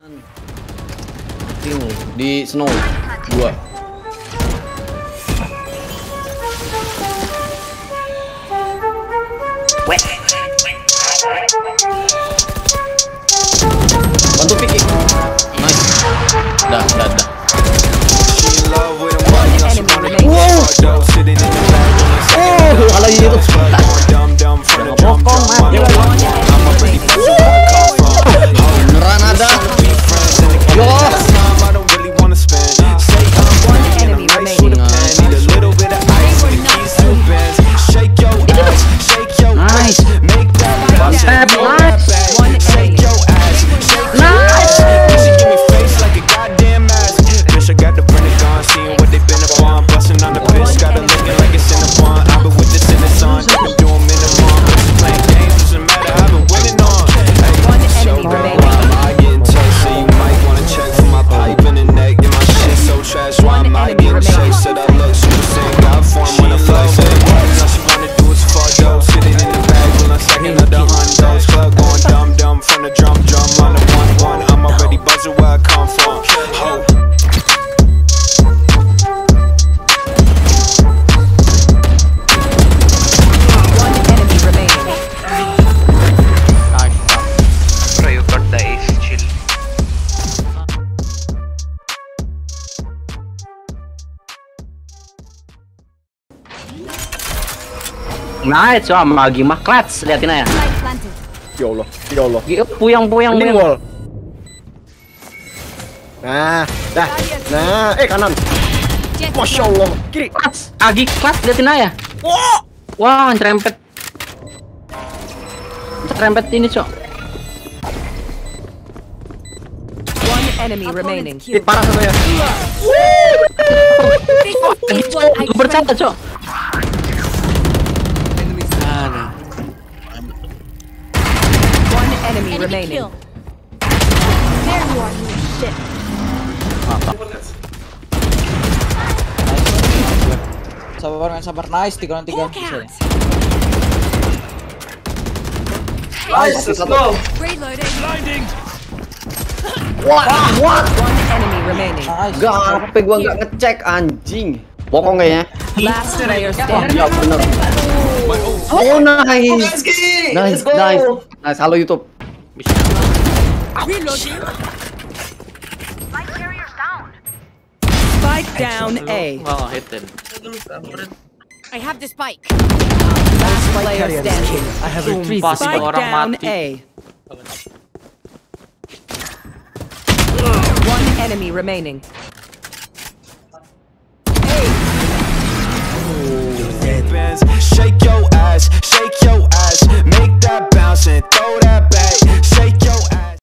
Di snow 2. Bantu Vicky. Nice. Dah. Wow. Oh, kalah itu. Bokong mati lagi. Beneran ada. Yo. Nice. One step. Nice. Nice, wah magi mah clutch, liatin aja. Ya Allah, ya Allah. Puyang. Wall. Nah, kanan. Masya Allah, kiri. Clutch, agi clutch, liatin aja. Wah, cerempet ini, Cok. One enemy remaining. Parah satu ya. Gue bercanda, Cok. One enemy remaining. There you are, you shit. Sabar, nice 3-3. Nice, let's go. Reloading. One enemy remaining. Gak, gua nggak ngecek anjing. Bokong kayaknya. Last player standing. Ya bener. Oh nice. Nice. Halo YouTube. Reloading. Spike down A. Oh, hit. I have the spike. Last player standing. I have retrieved. Spike down A. One enemy remaining. Shake your ass, make that bounce and throw that